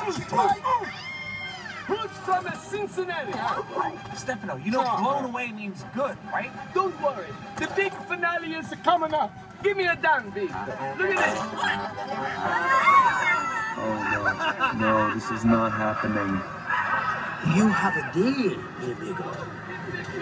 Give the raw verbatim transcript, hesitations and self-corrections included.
Who's from Cincinnati? Stefano, you know blown away means good, right? Don't worry. The big finale is coming up. Give me a down beat. Look at this. Oh, no. No, this is not happening. You have a deal, amigo.